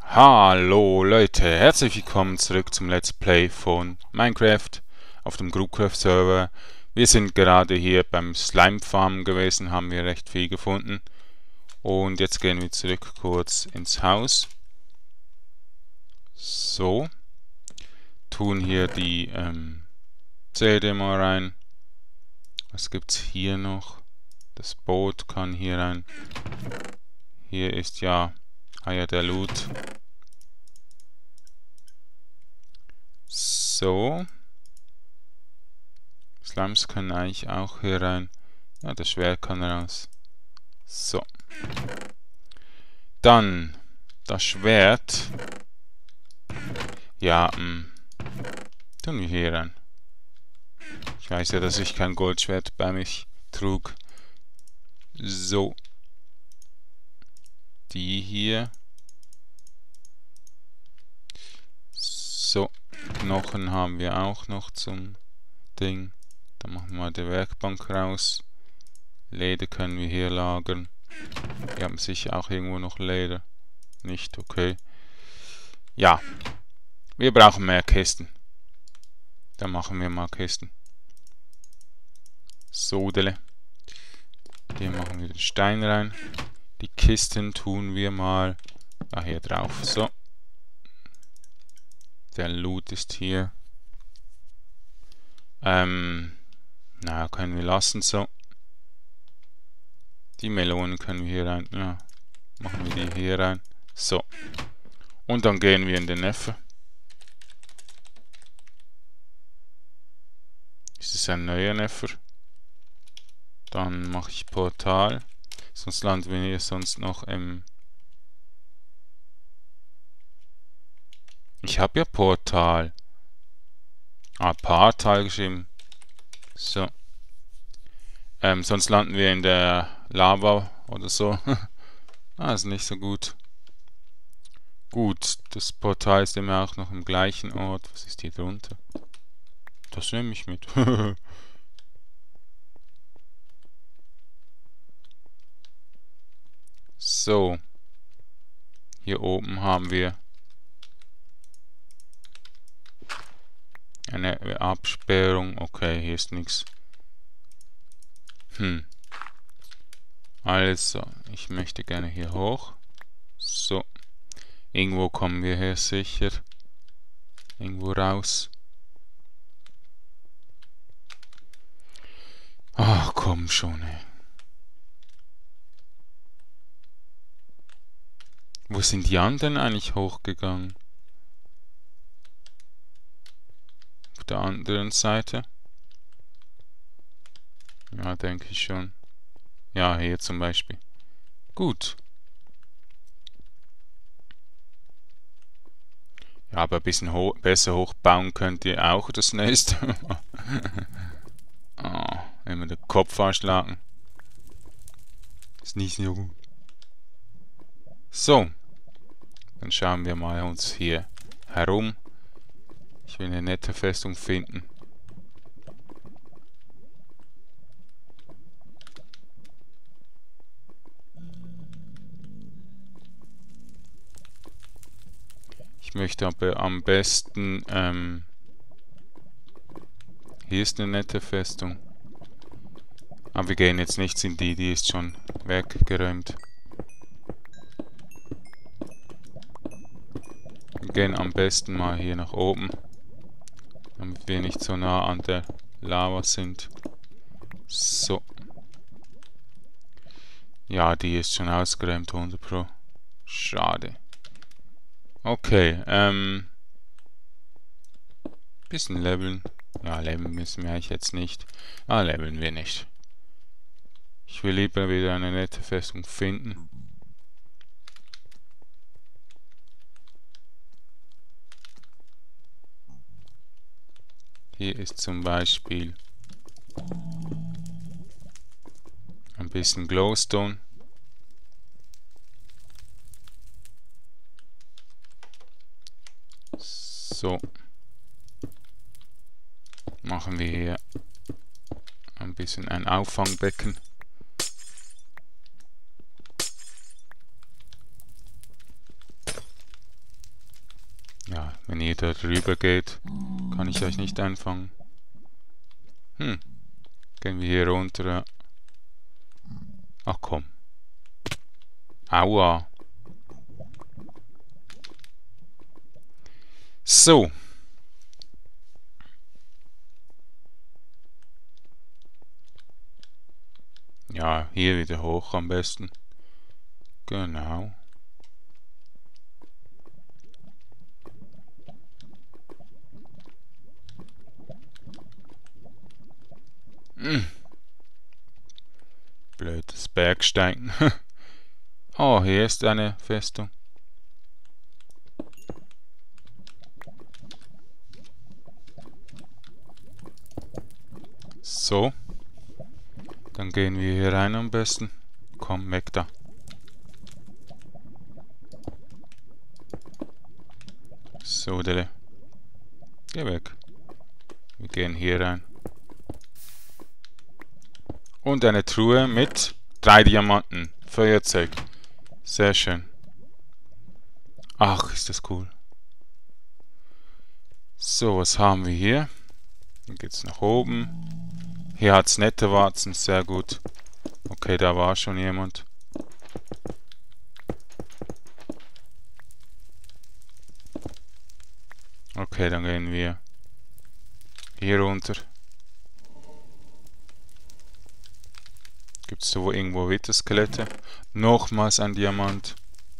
Hallo Leute, herzlich willkommen zurück zum Let's Play von Minecraft auf dem Groupcraft Server. Wir sind gerade hier beim Slime Farm gewesen, haben wir recht viel gefunden. Und jetzt gehen wir zurück kurz ins Haus. So. Tun hier die CD mal rein. Was gibt's hier noch? Das Boot kann hier rein. Hier ist ja der Loot. So. Slimes können eigentlich auch hier rein. Ja, das Schwert kann raus. So. Dann das Schwert. Ja, tun wir hier rein. Ich weiß ja, dass ich kein Goldschwert bei mich trug. So. Die hier. So. Knochen haben wir auch noch zum Ding. Dann machen wir mal die Werkbank raus. Leder können wir hier lagern. Wir haben sicher auch irgendwo noch Leder. Nicht, okay. Ja. Wir brauchen mehr Kisten. Dann machen wir mal Kisten. Sodele. Hier machen wir den Stein rein. Die Kisten tun wir mal hier drauf. So. Der Loot ist hier. Na, können wir lassen so. Die Melonen können wir hier rein. Ja, machen wir die hier rein. So. Und dann gehen wir in den Nether. Das ist ein neuer Nether. Dann mache ich Portal. Sonst landen wir hier sonst noch im... Ich habe ja Portal. Portal geschrieben. So. Sonst landen wir in der Lava oder so. Ist nicht so gut. Gut, das Portal ist immer auch noch im gleichen Ort. Was ist hier drunter? Das nehme ich mit. So. Hier oben haben wir eine Absperrung. Okay, hier ist nichts. Also, ich möchte gerne hier hoch. So. Irgendwo kommen wir hier sicher. Irgendwo raus. Ach, komm schon, ey. Wo sind die anderen eigentlich hochgegangen? Auf der anderen Seite? Ja, denke ich schon. Ja, hier zum Beispiel. Gut. Ja, aber ein bisschen besser hochbauen könnt ihr auch das nächste Mal. Immer den Kopf anschlagen. Ist nicht so gut. So. Dann schauen wir mal uns hier herum. Ich will eine nette Festung finden. Ich möchte aber am besten, hier ist eine nette Festung. Aber wir gehen jetzt nicht in die ist schon weggeräumt. Wir gehen am besten mal hier nach oben, damit wir nicht so nah an der Lava sind. So. Ja, die ist schon ausgeräumt, 100 Pro. Schade. Okay, bisschen leveln. Ja, leveln müssen wir eigentlich jetzt nicht. Leveln wir nicht. Ich will lieber wieder eine nette Festung finden. Hier ist zum Beispiel ein bisschen Glowstone. So. Machen wir hier ein bisschen ein Auffangbecken. Ja, wenn ihr da drüber geht, kann ich euch nicht einfangen. Gehen wir hier runter. Ja. Ach komm. Aua. So. Ja, hier wieder hoch am besten. Genau. Blödes Bergsteigen. Oh, hier ist eine Festung. So. Dann gehen wir hier rein am besten. Komm, weg da. So, Dele. Geh weg. Wir gehen hier rein. Und eine Truhe mit 3 Diamanten. Feuerzeug. Sehr schön. Ach, ist das cool. So, was haben wir hier? Dann geht's nach oben. Hier hat's nette Warzen. Sehr gut. Okay, da war schon jemand. Okay, dann gehen wir hier runter. Gibt es so irgendwo Witterskelette? Nochmals ein Diamant.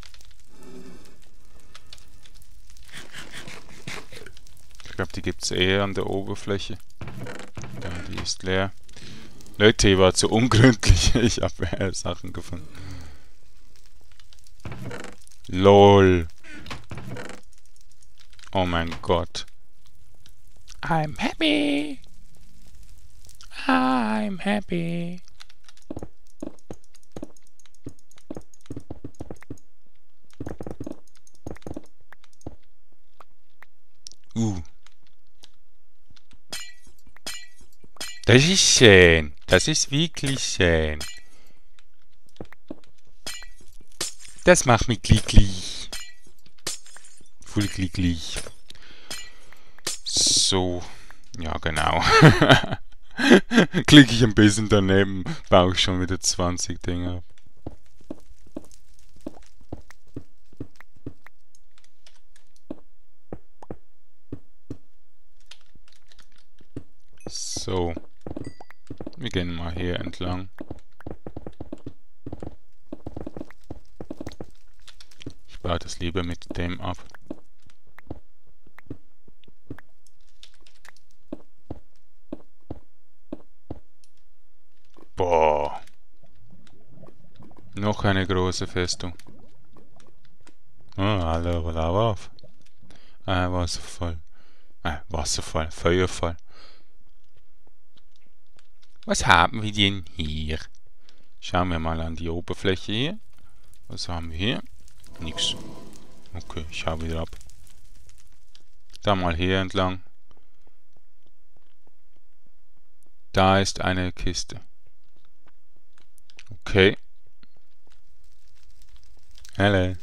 Ich glaube, die gibt es eher an der Oberfläche. Ja, die ist leer. Leute, ich war zu ungründlich. Ich habe Sachen gefunden. LOL. Oh mein Gott. I'm happy. I'm happy. Das ist schön. Das ist wirklich schön. Das macht mich glücklich. Voll glücklich. So. Ja, genau. Klicke ich ein bisschen daneben, baue ich schon wieder 20 Dinge ab. So. Wir gehen mal hier entlang. Ich baue das lieber mit dem ab. Boah. Noch eine große Festung. Oh, hallo, auf. Wasserfall. Wasserfall, Feuerfall. Was haben wir denn hier? Schauen wir mal an die Oberfläche hier. Was haben wir hier? Nix. Okay, ich hau wieder ab. Da mal hier entlang. Da ist eine Kiste. Okay. Hallo.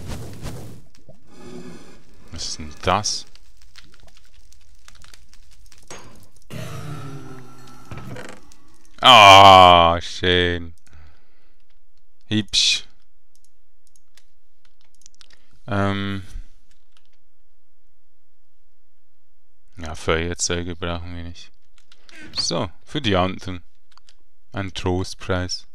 Was ist denn das? Ah, schön. Hübsch. Ja, Feuerzeuge brauchen wir nicht. So, für die anderen. Ein Trostpreis.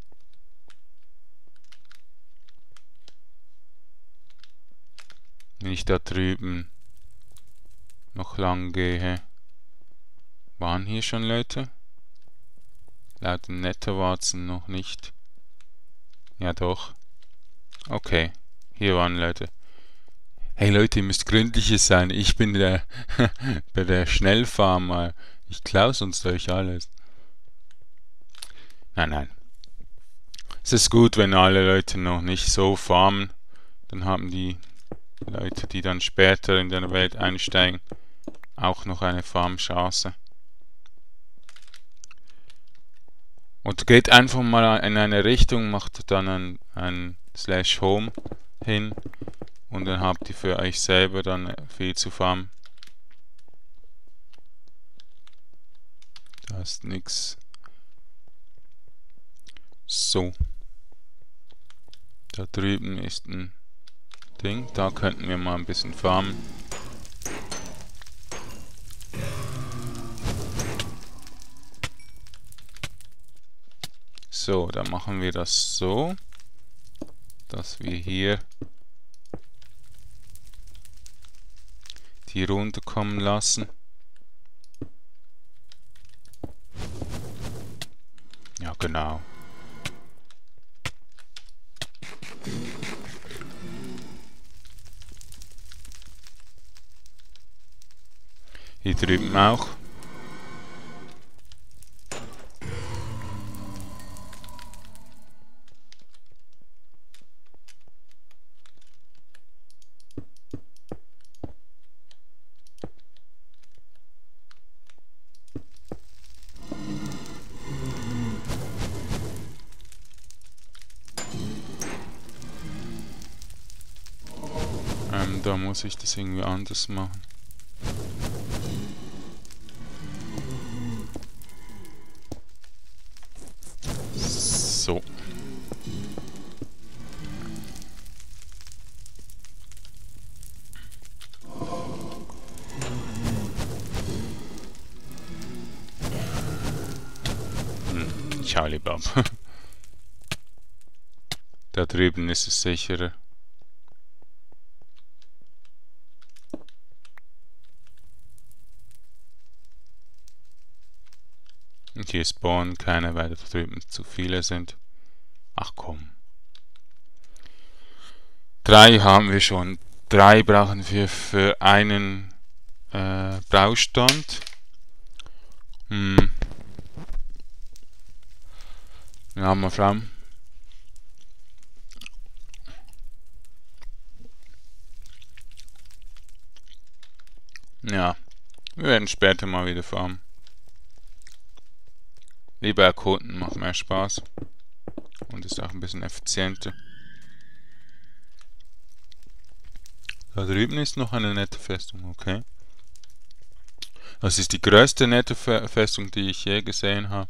Wenn ich da drüben noch lang gehe. Waren hier schon Leute? Laut dem Nettowarzen noch nicht. Ja doch. Okay, hier waren Leute. Hey Leute, ihr müsst gründlicher sein. Ich bin der bei der Schnellfarmer. Ich klaue sonst euch alles. Nein. Es ist gut, wenn alle Leute noch nicht so farmen. Dann haben die Leute, die dann später in der Welt einsteigen, auch noch eine Farmchance. Und geht einfach mal in eine Richtung, macht dann ein /home hin Und dann habt ihr für euch selber dann viel zu farmen. Da ist nix. So. Da drüben ist ein Ding. Da könnten wir mal ein bisschen farmen. So, dann machen wir das so, dass wir hier die runterkommen lassen. Ja, genau. Hier drüben auch. Da muss ich das irgendwie anders machen. So. Charlie Bob. Da drüben ist es sicherer. Und hier spawnen keine, weil da drüben zu viele sind. Ach komm. 3 haben wir schon. 3 brauchen wir für einen Braustand. Ja, mal schauen. Ja, wir werden später mal wieder farmen. Lieber erkunden, macht mehr Spaß. Und ist auch ein bisschen effizienter. Da drüben ist noch eine nette Festung, okay. Das ist die größte nette Festung, die ich je gesehen habe.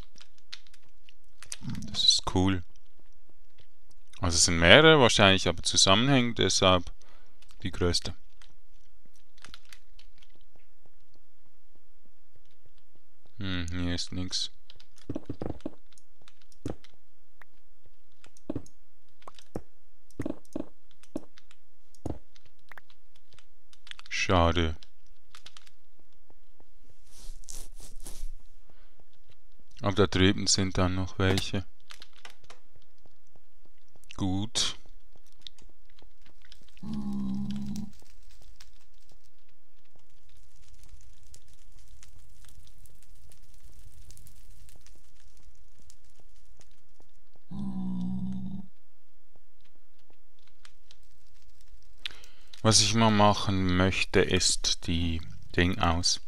Das ist cool. Also es sind mehrere wahrscheinlich, aber zusammenhängend, deshalb die größte. Hier ist nichts. Schade. Aber da drüben sind dann noch welche. Gut. Was ich mal machen möchte, ist die Ding aus.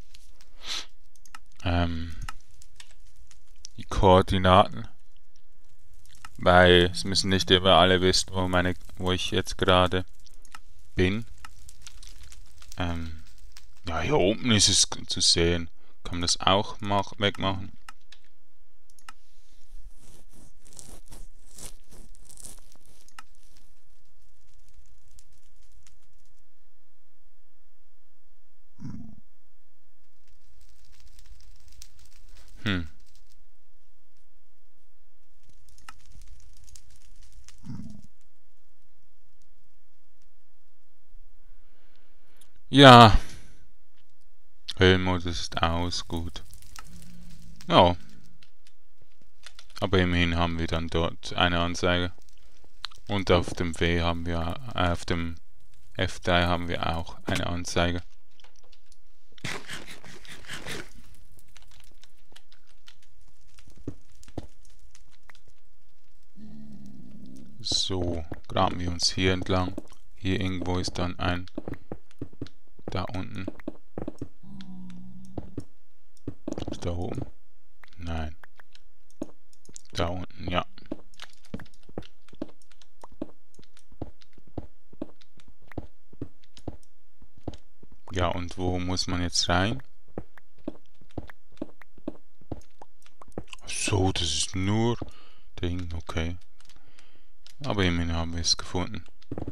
Die Koordinaten. Weil es müssen nicht immer alle wissen, wo ich jetzt gerade bin. Ja, hier oben ist es zu sehen. Kann man das auch wegmachen? Ja. Höhenmodus ist aus, gut. Ja. Aber immerhin haben wir dann dort eine Anzeige. Und auf dem auf dem F3 haben wir auch eine Anzeige. So, graben wir uns hier entlang. Hier irgendwo ist dann ein... Da unten. Ist da oben? Nein. Da unten, ja. Ja, und wo muss man jetzt rein? Ach so, das ist nur Ding, okay. Aber immerhin haben wir es gefunden.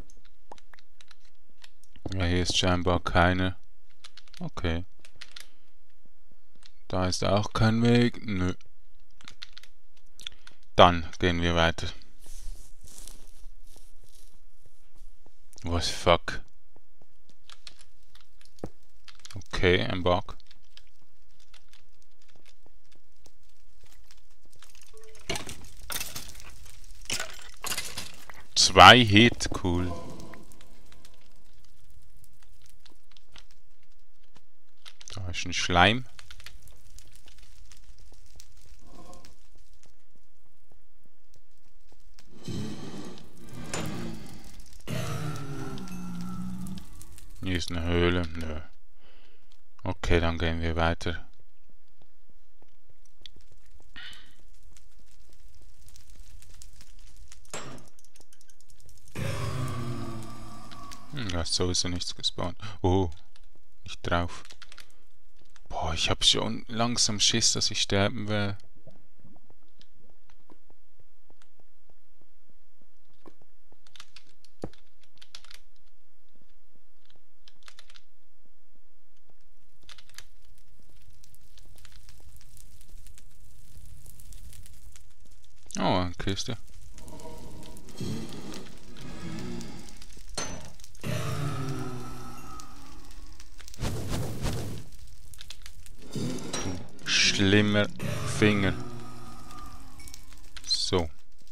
Ja, hier ist scheinbar keine. Okay. Da ist auch kein Weg. Nö. Dann gehen wir weiter. Was fuck? Okay, ein Bug. Zwei Hit, cool. Da ist ein Schleim. Hier ist eine Höhle. Nö. Okay, dann gehen wir weiter. Da ist sowieso nichts gespawnt. Oh, nicht drauf. Boah, ich hab schon langsam Schiss, dass ich sterben will. Oh, eine Kiste. Schlimmer Finger. So.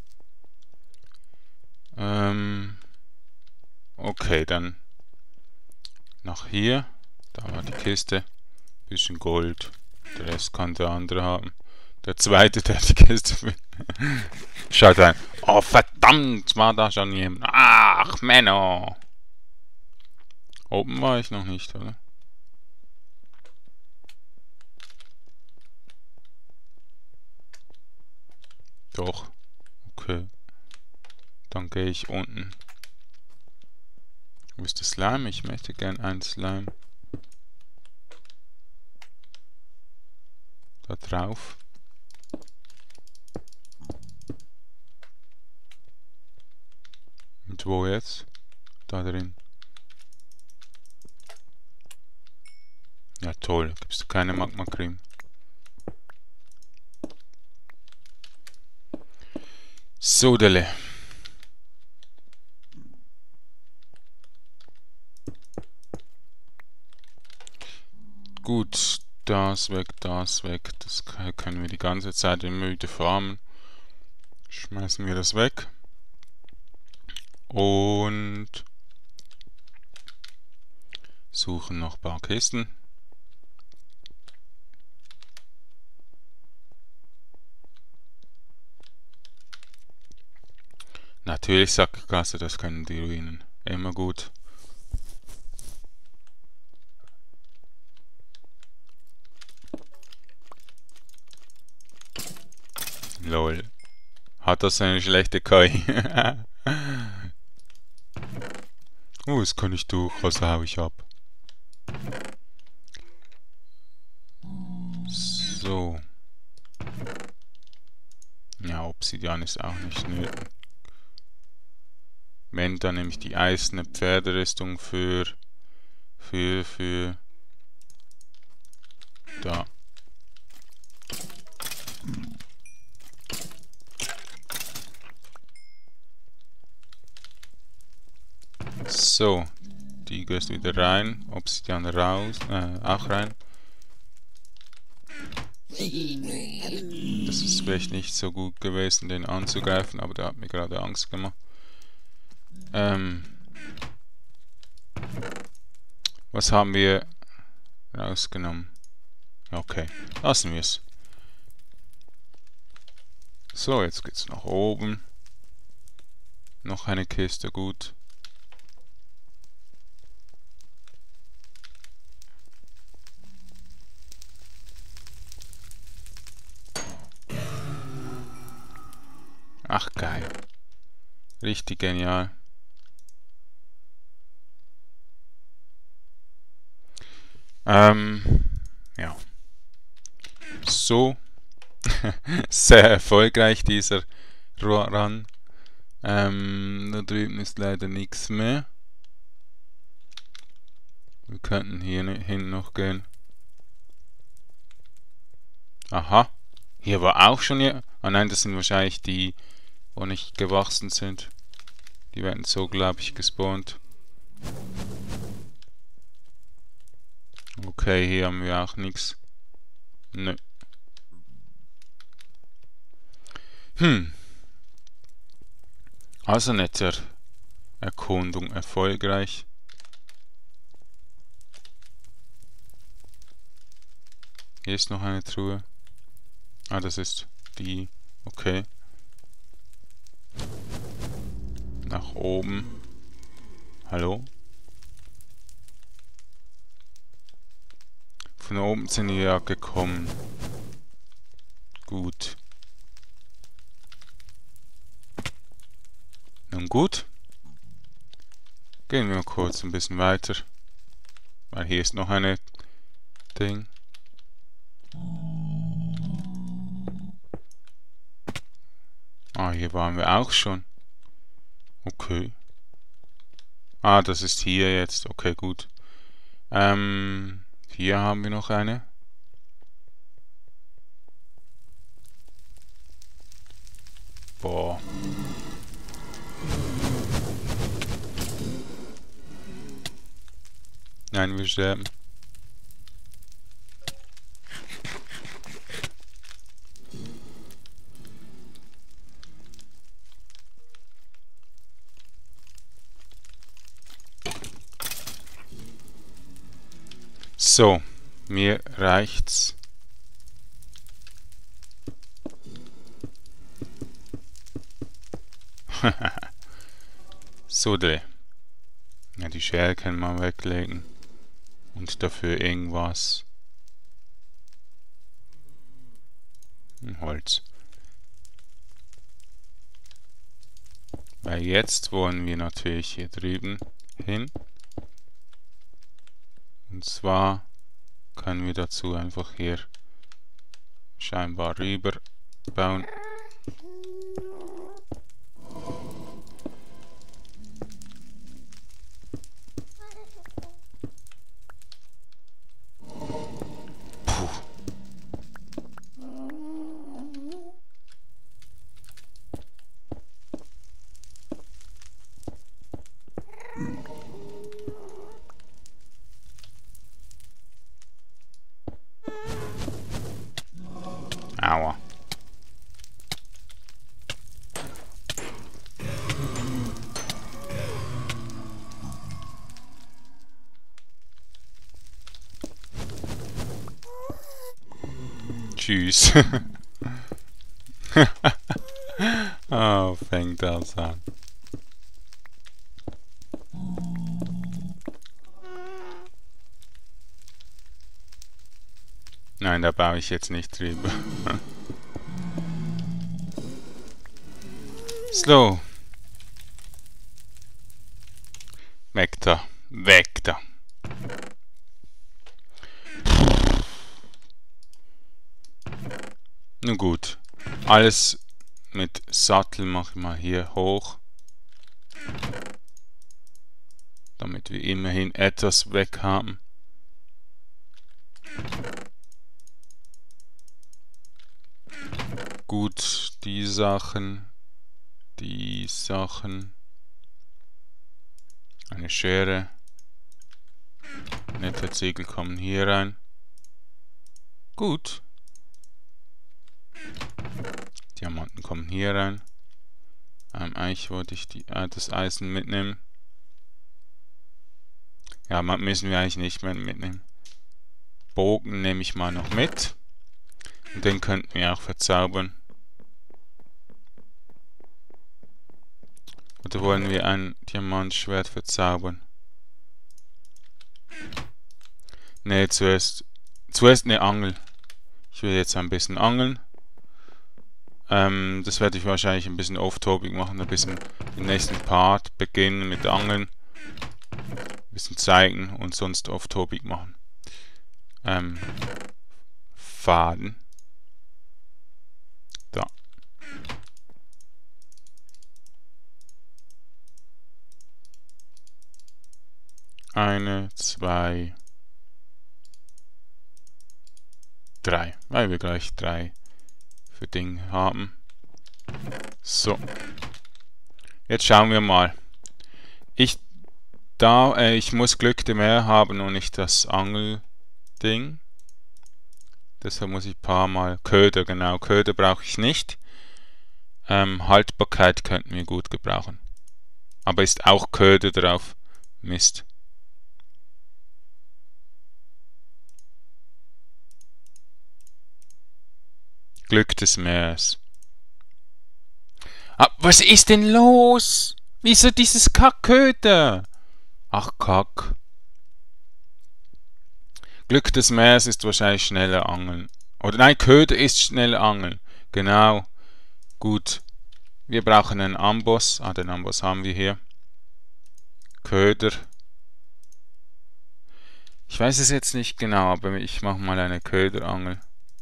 Okay, dann nach hier. Da war die Kiste. Bisschen Gold. Der Rest kann der andere haben. Der zweite, der die Kiste findet. Schaut rein. Oh, verdammt, war da schon jemand. Ach, Männer. Oben war ich noch nicht, oder? Doch. Okay. Dann gehe ich unten. Wo ist das Slime? Ich möchte gern ein Slime. Da drauf. Und wo jetzt? Da drin. Ja toll, gibst du keine Magma Cream. Sodele. Gut, das weg, das weg. Das können wir die ganze Zeit in Müde farmen. Schmeißen wir das weg. Und suchen noch ein paar Kisten. Natürlich Sackgasse, das können die Ruinen. Immer gut. Lol. Hat das eine schlechte KI? Oh, das kann ich durch, also hau ich ab. So. Ja, Obsidian ist auch nicht nötig. Wenn, dann nehme ich die eiserne Pferderüstung für da. So, die gehst wieder rein, Obsidian raus, auch rein. Das ist vielleicht nicht so gut gewesen, den anzugreifen, aber der hat mir gerade Angst gemacht. Was haben wir rausgenommen? Okay, lassen wir es. So, jetzt geht's nach oben. Noch eine Kiste, gut. Ach geil. Richtig genial. Ja. So. Sehr erfolgreich dieser Run. Da drüben ist leider nichts mehr. Wir könnten hier hin noch gehen. Aha. Hier war auch schon hier. Ah nein, das sind wahrscheinlich die, wo nicht gewachsen sind. Die werden so, glaube ich, gespawnt. Okay, hier haben wir auch nichts. Nö. Also netter Erkundung erfolgreich. Hier ist noch eine Truhe. Ah, das ist die. Okay. Nach oben. Hallo? Von oben sind wir ja gekommen. Gut. Nun gut. Gehen wir mal kurz ein bisschen weiter. Weil hier ist noch eine Ding. Ah, hier waren wir auch schon. Okay. Ah, das ist hier jetzt. Okay, gut. Hier haben wir noch eine. Boah. Nein, wir sterben. So, mir reicht's. So, ja, die Schere können wir weglegen. Und dafür irgendwas. Holz. Weil jetzt wollen wir natürlich hier drüben hin. Und zwar können wir dazu einfach hier scheinbar rüber bauen. Puh. Aua. Tschüss. Oh, fängt das an. Nein, da baue ich jetzt nicht drüber. Slow. Weg da. Weg da. Nun gut. Alles mit Sattel mache ich mal hier hoch. Damit wir immerhin etwas weg haben. Gut, die Sachen. Eine Schere. Nette Ziegel kommen hier rein. Gut. Diamanten kommen hier rein. Eigentlich wollte ich das Eisen mitnehmen. Ja, müssen wir eigentlich nicht mehr mitnehmen. Bogen nehme ich mal noch mit. Und den könnten wir auch verzaubern. Oder wollen wir ein Diamantschwert verzaubern? Ne, zuerst eine Angel. Ich will jetzt ein bisschen angeln. Das werde ich wahrscheinlich ein bisschen off-topic machen, ein bisschen im nächsten Part beginnen mit Angeln. Ein bisschen zeigen und sonst off-topic machen. Faden. Da. Eine, zwei, drei. Weil wir gleich 3 für Ding haben. So. Jetzt schauen wir mal. Ich muss Glück de Mer haben und nicht das Angelding. Deshalb muss ich ein paar Mal Köder, genau. Köder brauche ich nicht. Haltbarkeit könnten wir gut gebrauchen. Aber ist auch Köder drauf. Mist. Glück des Meeres. Ah, was ist denn los? Wieso dieses Kackköder? Ach, Kack. Glück des Meeres ist wahrscheinlich schneller Angeln. Oder nein, Köder ist schneller Angeln. Genau. Gut. Wir brauchen einen Amboss. Ah, den Amboss haben wir hier. Köder. Ich weiß es jetzt nicht genau, aber ich mache mal eine Köderangel.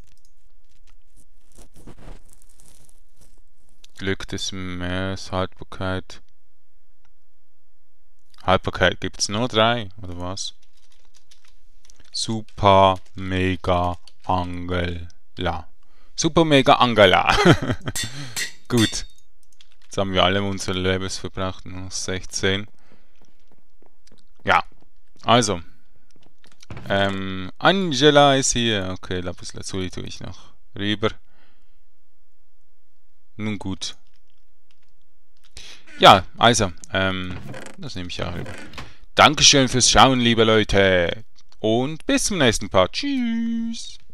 Glück des Meeres, Haltbarkeit. Haltbarkeit gibt es nur 3, oder was? Super Mega Angela. Super Mega Angela. Gut. Jetzt haben wir alle unsere Levels verbraucht, nur noch 16. Ja, also. Angela ist hier. Okay, Lapis Lazuli tue ich noch rüber. Nun gut. Ja, also, das nehme ich auch rüber. Dankeschön fürs Schauen, liebe Leute. Und bis zum nächsten Part. Tschüss.